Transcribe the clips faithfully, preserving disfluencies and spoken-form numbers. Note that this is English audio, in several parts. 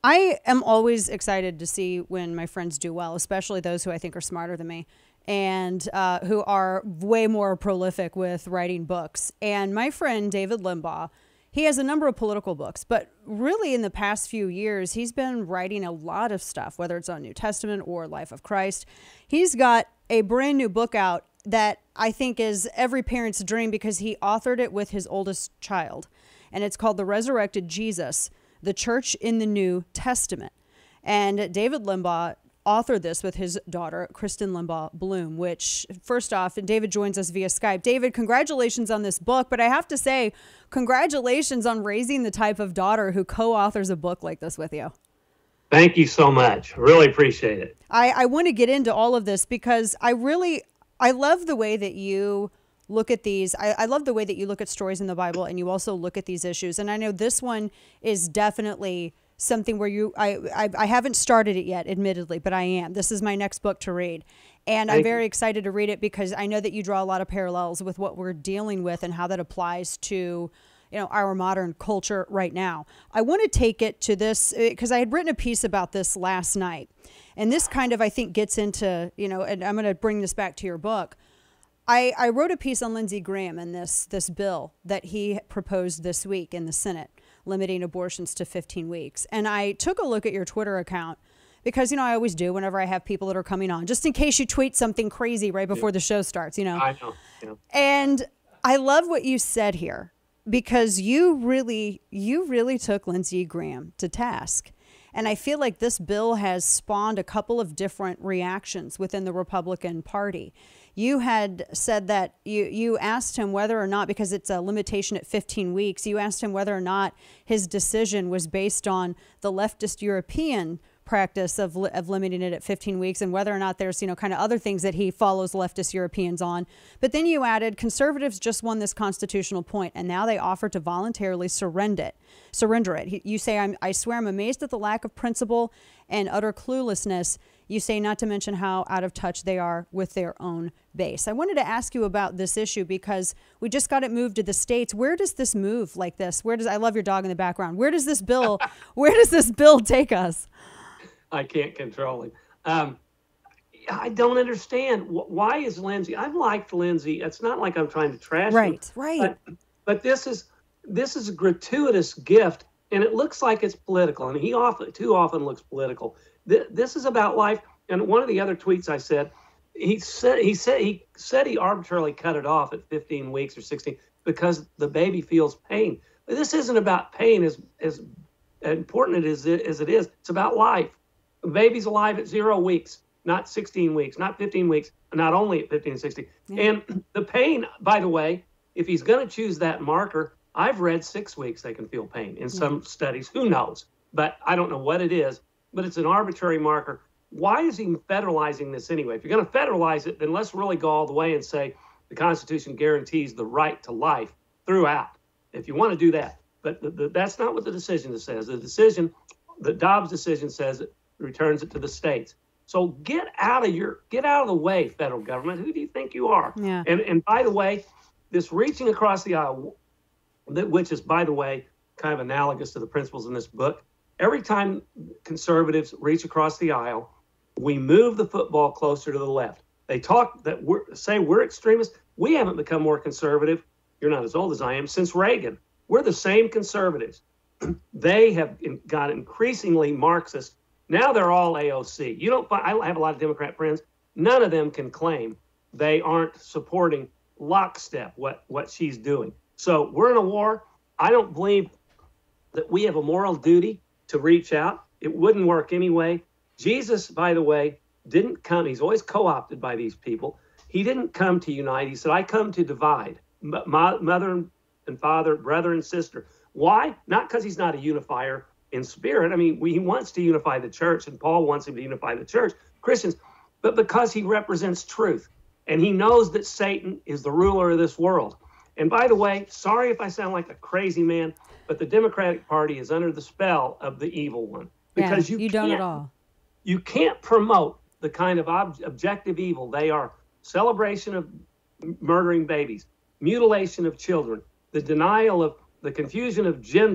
I am always excited to see when my friends do well, especially those who I think are smarter than me and uh, who are way more prolific with writing books. And my friend David Limbaugh, he has a number of political books, but really in the past few years, he's been writing a lot of stuff, whether it's on New Testament or Life of Christ. He's got a brand new book out that I think is every parent's dream because he authored it with his oldest child. And it's called The Resurrected Jesus, The Church in the New Testament. And David Limbaugh authored this with his daughter, Kristen Limbaugh Bloom, which first off, and David joins us via Skype. David, congratulations on this book, but I have to say, congratulations on raising the type of daughter who co-authors a book like this with you. Thank you so much. Really appreciate it. I, I want to get into all of this because I really, I love the way that you look at these. I, I love the way that you look at stories in the Bible and you also look at these issues. And I know this one is definitely something where you, I, I, I haven't started it yet, admittedly, but I am. This is my next book to read. And Thank I'm very you. excited to read it because I know that you draw a lot of parallels with what we're dealing with and how that applies to, you know, our modern culture right now. I want to take it to this because I had written a piece about this last night. And this kind of, I think, gets into, you know, and I'm going to bring this back to your book. I, I wrote a piece on Lindsey Graham and this, this bill that he proposed this week in the Senate, limiting abortions to fifteen weeks. And I took a look at your Twitter account because, you know, I always do whenever I have people that are coming on, just in case you tweet something crazy right before yeah. the show starts, you know. I know. Yeah. And I love what you said here because you really, you really took Lindsey Graham to task. And I feel like this bill has spawned a couple of different reactions within the Republican Party. You had said that you, you asked him whether or not, because it's a limitation at fifteen weeks, you asked him whether or not his decision was based on the leftist European practice of, li- of limiting it at fifteen weeks and whether or not there's, you know, kind of other things that he follows leftist Europeans on. But then you added, conservatives just won this constitutional point and now they offer to voluntarily surrender it. Surrender it. You say, I'm, I swear I'm amazed at the lack of principle and utter cluelessness. You say not to mention how out of touch they are with their own base. I wanted to ask you about this issue because we just got it moved to the States. Where does this move like this? Where does, I love your dog in the background. Where does this bill, where does this bill take us? I can't control him. Um, I don't understand. Why is Lindsey, I've liked Lindsey. It's not like I'm trying to trash right, him. Right, right. But, but this is, this is a gratuitous gift and it looks like it's political. And he often, too often looks political. This is about life. And one of the other tweets I said, he said he said he said he arbitrarily cut it off at fifteen weeks or sixteen because the baby feels pain. But this isn't about pain as as important as it, as it is. It's about life. The baby's alive at zero weeks, not sixteen weeks, not fifteen weeks, not only at fifteen and sixteen. Yeah. And the pain, by the way, if he's going to choose that marker, I've read six weeks they can feel pain in some yeah. studies. Who knows? But I don't know what it is. But it's an arbitrary marker. Why is he federalizing this anyway? If you're going to federalize it, then let's really go all the way and say the Constitution guarantees the right to life throughout, if you want to do that. But the, the, that's not what the decision says. The decision, the Dobbs decision says it returns it to the states. So get out of your, get out of the way, federal government. Who do you think you are? Yeah. And, and by the way, this reaching across the aisle, which is, by the way, kind of analogous to the principles in this book, every time conservatives reach across the aisle, we move the football closer to the left. They talk that we're say we're extremists. We haven't become more conservative. You're not as old as I am since Reagan. We're the same conservatives. They have got increasingly Marxist. Now they're all A O C. You don't. I have a lot of Democrat friends. None of them can claim they aren't supporting lockstep what what she's doing. So we're in a war. I don't believe that we have a moral duty to reach out. It wouldn't work anyway. Jesus, by the way, didn't come. He's always co-opted by these people. He didn't come to unite. He said, I come to divide M- my, mother and father, brother and sister. Why? Not because he's not a unifier in spirit. I mean, we, he wants to unify the church, and Paul wants him to unify the church, Christians, but because he represents truth. And he knows that Satan is the ruler of this world. And by the way, sorry if I sound like a crazy man, but the Democratic Party is under the spell of the evil one. Because yeah, you, you don't at all. You can't promote the kind of ob- objective evil they are. Celebration of murdering babies, mutilation of children, the denial of the confusion of gender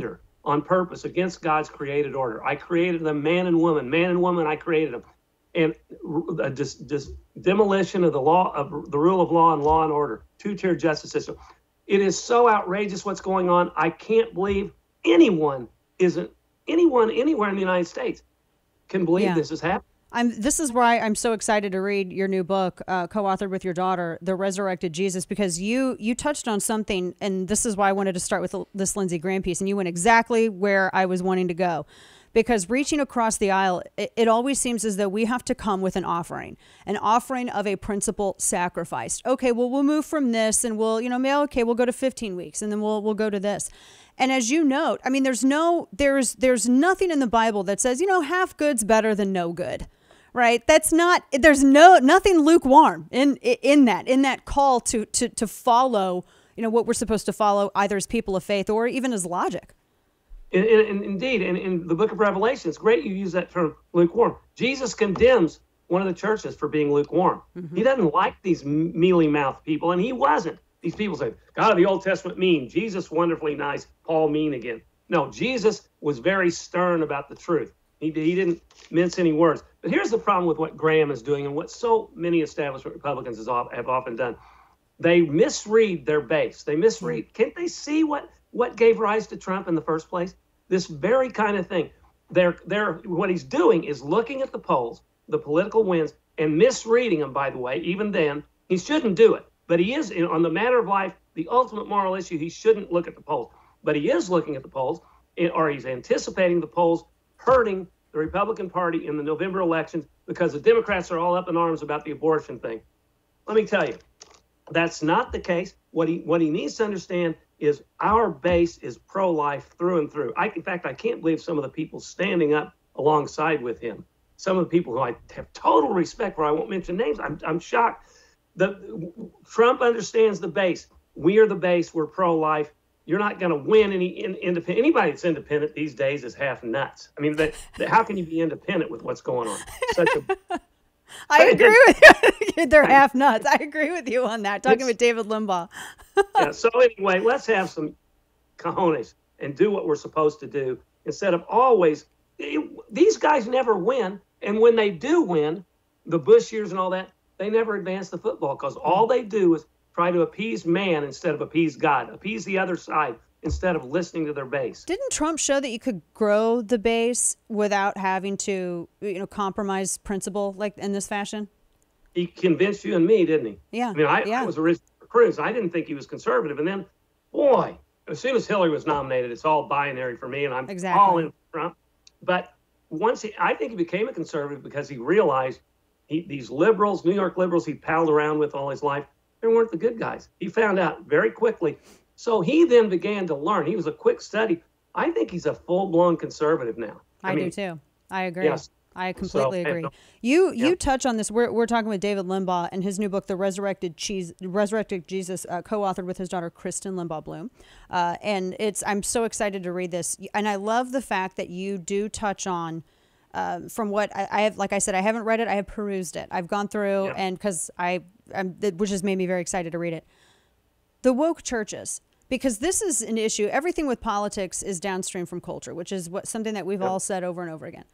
on purpose against God's created order. I created them man and woman, man and woman, I created them. And a dis, dis, demolition of the law, of the rule of law and law and order, two-tier justice system. It is so outrageous what's going on. I can't believe anyone isn't, anyone anywhere in the United States can believe yeah. this is happening. I'm, this is why I'm so excited to read your new book, uh, co-authored with your daughter, The Resurrected Jesus, because you you touched on something, and this is why I wanted to start with this Lindsey Graham piece, and you went exactly where I was wanting to go. Because reaching across the aisle, it, it always seems as though we have to come with an offering, an offering of a principle sacrificed. Okay, well, we'll move from this, and we'll, you know, okay, we'll go to fifteen weeks, and then we'll we'll go to this. And as you note, I mean, there's no, there's there's nothing in the Bible that says, you know, half good's better than no good. Right. That's not, there's no, nothing lukewarm in, in that, in that call to, to, to follow, you know, what we're supposed to follow either as people of faith or even as logic. In, in, indeed. And in, in the book of Revelation, it's great you use that term lukewarm. Jesus condemns one of the churches for being lukewarm. Mm-hmm. He doesn't like these mealy-mouthed people, and he wasn't. These people say, God of the Old Testament mean, Jesus wonderfully nice, Paul mean again. No, Jesus was very stern about the truth. He, he didn't mince any words. But here's the problem with what Graham is doing and what so many establishment Republicans have often done. They misread their base. They misread. Can't they see what, what gave rise to Trump in the first place? This very kind of thing. They're, they're, what he's doing is looking at the polls, the political wins, and misreading them, by the way. Even then, he shouldn't do it. But he is, on the matter of life, the ultimate moral issue, he shouldn't look at the polls. But he is looking at the polls, or he's anticipating the polls hurting the Republican Party in the November elections because the Democrats are all up in arms about the abortion thing. Let me tell you, that's not the case. What he what he needs to understand is our base is pro-life through and through. I, in fact, I can't believe some of the people standing up alongside with him, some of the people who I have total respect for, I won't mention names, I'm, I'm shocked. The, Trump understands the base. We are the base. We're pro-life. You're not going to win any in, independent. Anybody that's independent these days is half nuts. I mean, they, they, how can you be independent with what's going on? Such a. I agree with you. They're half nuts. I agree with you on that. Talking with David Limbaugh. Yeah. So anyway, let's have some cojones and do what we're supposed to do instead of always. It, these guys never win, and when they do win, the Bush years and all that, they never advance the football because all they do is try to appease man instead of appease God, appease the other side instead of listening to their base. Didn't Trump show that you could grow the base without having to, you know, compromise principle like in this fashion? He convinced you and me, didn't he? Yeah. I mean, I, yeah. I was originally for Cruz. I didn't think he was conservative. And then, boy, as soon as Hillary was nominated, it's all binary for me, and I'm exactly. all in for Trump. But once he, I think he became a conservative because he realized he, these liberals, New York liberals he palled around with all his life, they weren't the good guys. He found out very quickly. So he then began to learn. He was a quick study. I think he's a full-blown conservative now. I, I mean, do too. I agree. Yes. I completely so, agree. And, you yeah. you touch on this. We're we're talking with David Limbaugh and his new book, The Resurrected Cheese, Resurrected Jesus, uh, co-authored with his daughter Kristen Limbaugh Bloom. Uh, and it's I'm so excited to read this. And I love the fact that you do touch on. Uh, from what I, I have, like I said, I haven't read it. I have perused it. I've gone through, yeah. and because I, I'm, which has made me very excited to read it. The woke churches, because this is an issue. Everything with politics is downstream from culture, which is what something that we've yeah. all said over and over again.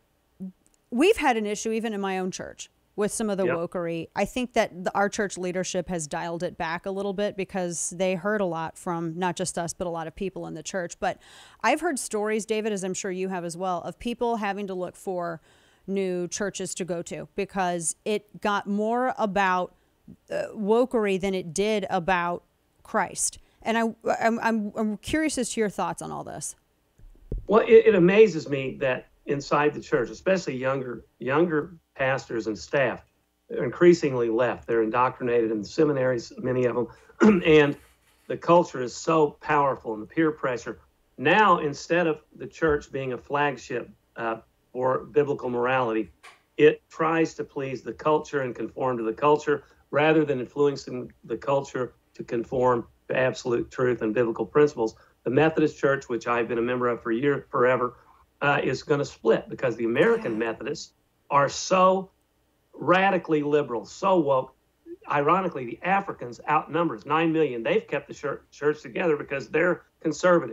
We've had an issue even in my own church with some of the yeah. wokery. I think that the, our church leadership has dialed it back a little bit because they heard a lot from not just us, but a lot of people in the church. But I've heard stories, David, as I'm sure you have as well, of people having to look for new churches to go to because it got more about uh, wokery than it did about Christ. And I, I'm, I'm, I'm curious as to your thoughts on all this. Well, it, it amazes me that inside the church, especially younger younger pastors and staff, they're increasingly left. They're indoctrinated in the seminaries, many of them, and the culture is so powerful and the peer pressure. Now, instead of the church being a flagship uh, for biblical morality, it tries to please the culture and conform to the culture rather than influencing the culture to conform to absolute truth and biblical principles. The Methodist Church, which I've been a member of for years, forever, uh, is going to split because the American Methodists are so radically liberal, so woke. Ironically, the Africans outnumbers nine million. They've kept the church, church together because they're conservative.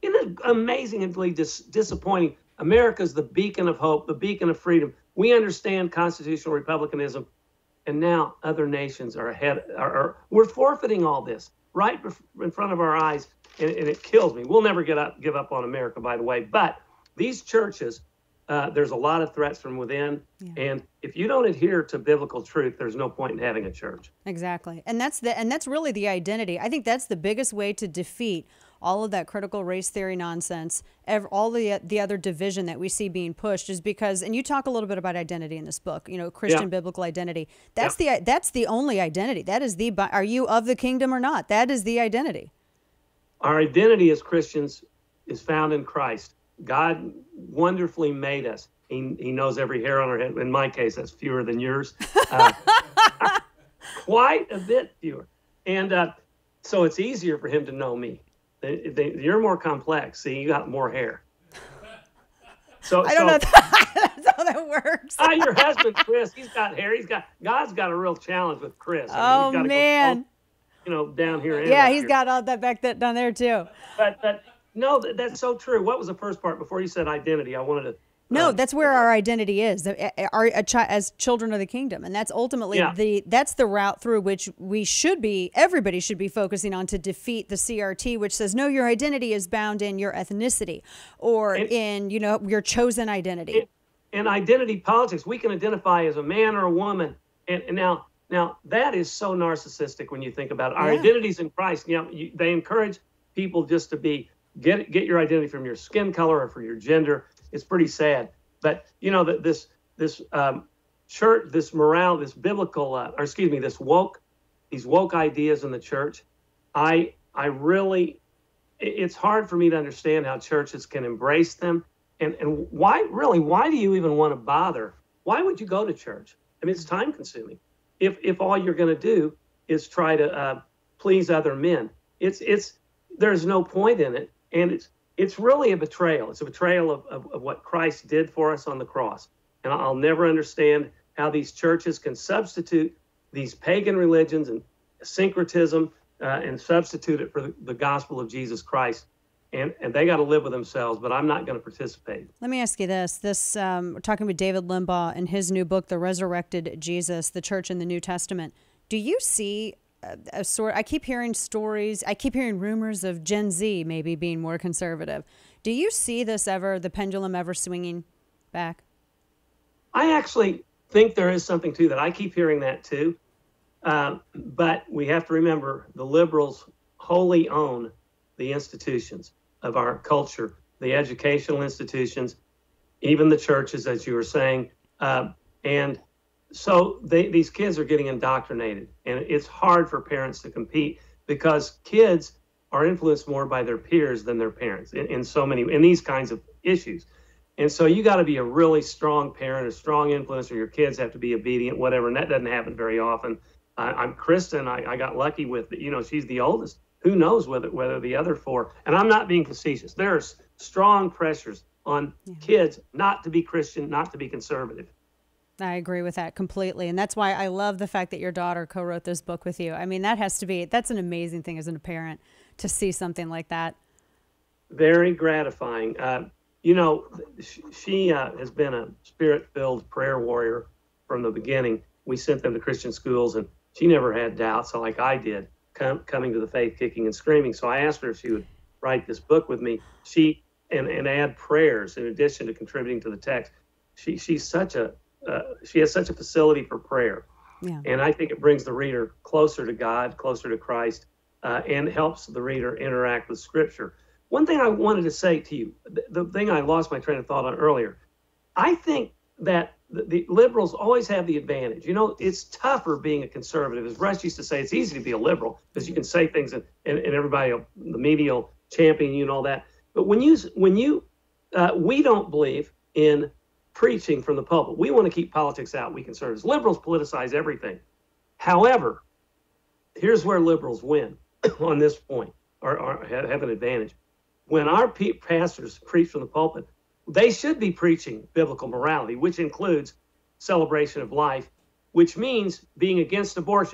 Isn't it amazingly dis- disappointing? America's the beacon of hope, the beacon of freedom. We understand constitutional republicanism, and now other nations are ahead. Are, are we're forfeiting all this right in front of our eyes, and, and it kills me. We'll never get up, give up on America, by the way. But these churches, uh, there's a lot of threats from within, yeah. and if you don't adhere to biblical truth, there's no point in having a church. Exactly, and that's the and that's really the identity. I think that's the biggest way to defeat all of that critical race theory nonsense, ever, all the the other division that we see being pushed is because, and you talk a little bit about identity in this book, you know, Christian yeah. biblical identity. That's yeah. the that's the only identity. That is the, are you of the kingdom or not? That is the identity. Our identity as Christians is found in Christ. God wonderfully made us. He, he knows every hair on our head. In my case, that's fewer than yours. Uh, quite a bit fewer. And uh, so it's easier for him to know me. They, they, you're more complex. See, you got more hair. So I don't so, know. That, that's how that works. Ah, your husband, Chris, he's got hair. He's got God's got a real challenge with Chris. I mean, oh he's got to man, go, you know, down here. And yeah, he's here. got all that back that down there too. But but no, that, that's so true. What was the first part before you said identity? I wanted to. No, um, that's where our identity is, our, a chi- as children of the kingdom, and that's ultimately yeah. the that's the route through which we should be. Everybody should be focusing on to defeat the C R T, which says no, your identity is bound in your ethnicity or and, in you know your chosen identity. And, and identity politics, we can identify as a man or a woman, and, and now now that is so narcissistic when you think about it. Our yeah. identities in Christ. You know, you, they encourage people just to be get get your identity from your skin color or for your gender. It's pretty sad, but you know that this this um, church, this morale, this biblical, uh, or excuse me, this woke, these woke ideas in the church. I I really, it's hard for me to understand how churches can embrace them, and and why really why do you even want to bother? Why would you go to church? I mean, it's time consuming. If if all you're going to do is try to uh, please other men, it's it's there's no point in it, and it's. It's really a betrayal. It's a betrayal of, of, of what Christ did for us on the cross. And I'll never understand how these churches can substitute these pagan religions and syncretism uh, and substitute it for the, the gospel of Jesus Christ. And, and they got to live with themselves, but I'm not going to participate. Let me ask you this. This um, we're talking with David Limbaugh in his new book, The Resurrected Jesus, The Church in the New Testament. Do you see A, a sort? I keep hearing stories. I keep hearing rumors of Gen Z maybe being more conservative. Do you see this ever, the pendulum ever swinging back? I actually think there is something to that. I keep hearing that too. Uh, but we have to remember the liberals wholly own the institutions of our culture, the educational institutions, even the churches, as you were saying. Uh, and So they, these kids are getting indoctrinated, and it's hard for parents to compete because kids are influenced more by their peers than their parents in, in so many, in these kinds of issues. And so you got to be a really strong parent, a strong influencer. Your kids have to be obedient, whatever. And that doesn't happen very often. Uh, I'm Kristen. I, I got lucky with, you know, she's the oldest. Who knows whether whether the other four, and I'm not being facetious. There's strong pressures on yeah. kids not to be Christian, not to be conservative. I agree with that completely. And that's why I love the fact that your daughter co-wrote this book with you. I mean, that has to be, that's an amazing thing as a parent to see something like that. Very gratifying. Uh, you know, she uh, has been a spirit-filled prayer warrior from the beginning. We sent them to Christian schools, and she never had doubts like I did, com- coming to the faith kicking and screaming. So I asked her if she would write this book with me. She and, and add prayers in addition to contributing to the text. She she's such a Uh, she has such a facility for prayer. Yeah. And I think it brings the reader closer to God, closer to Christ, uh, and helps the reader interact with Scripture. One thing I wanted to say to you, the, the thing I lost my train of thought on earlier, I think that the, the liberals always have the advantage. You know, it's tougher being a conservative. As Rush used to say, it's easy to be a liberal because you can say things and, and, and everybody, will, the media will champion you and all that. But when you, when you uh, we don't believe in preaching from the pulpit. We want to keep politics out, we conservatives. Liberals politicize everything. However, here's where liberals win on this point, or, or have an advantage. When our pe- pastors preach from the pulpit, they should be preaching biblical morality, which includes celebration of life, which means being against abortion.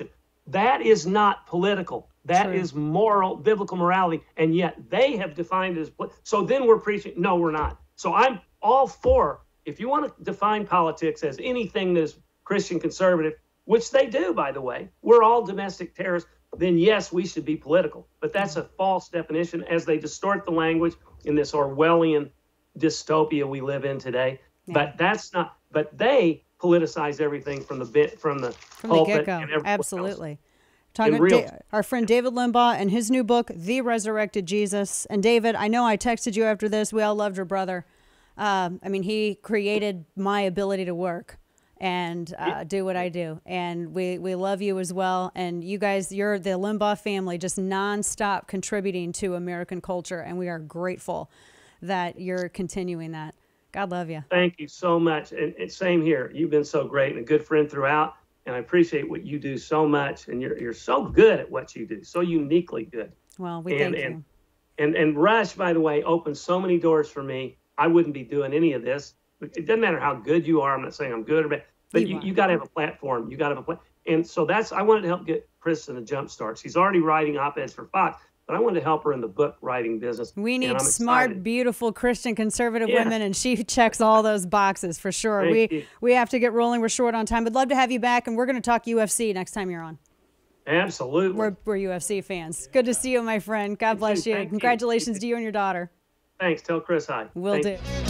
That is not political. That True. is moral, biblical morality. And yet they have defined it as, so then we're preaching, no, we're not. So I'm all for, if you want to define politics as anything that is Christian conservative, which they do, by the way, we're all domestic terrorists, then yes, we should be political. But that's a false definition as they distort the language in this Orwellian dystopia we live in today. Yeah. But that's not, but they politicize everything from the bit, from the from the get-go. Absolutely. Else. Talking da- our friend David Limbaugh and his new book, The Resurrected Jesus. And David, I know I texted you after this. We all loved your brother. Um, I mean, he created my ability to work and uh, do what I do. And we, we love you as well. And you guys, you're the Limbaugh family, just nonstop contributing to American culture. And we are grateful that you're continuing that. God love you. Thank you so much. And, and same here. You've been so great and a good friend throughout. And I appreciate what you do so much. And you're you're so good at what you do, so uniquely good. Well, we and, thank and, you. And, and Rush, by the way, opened so many doors for me. I wouldn't be doing any of this. It doesn't matter how good you are. I'm not saying I'm good or bad, but you, you, you got to have a platform. You got to have a plan. And so that's, I wanted to help get Kristen a jump start. She's already writing op-eds for Fox, but I wanted to help her in the book writing business. We need smart, beautiful Christian conservative yeah. women, and she checks all those boxes for sure. Thank we you. we have to get rolling. We're short on time. I'd love to have you back, and we're going to talk U F C next time you're on. Absolutely. We're, we're U F C fans. Good to see you, my friend. God bless you. Thank Congratulations you. to you and your daughter. Thanks. Tell Chris hi. Will Thank do. You.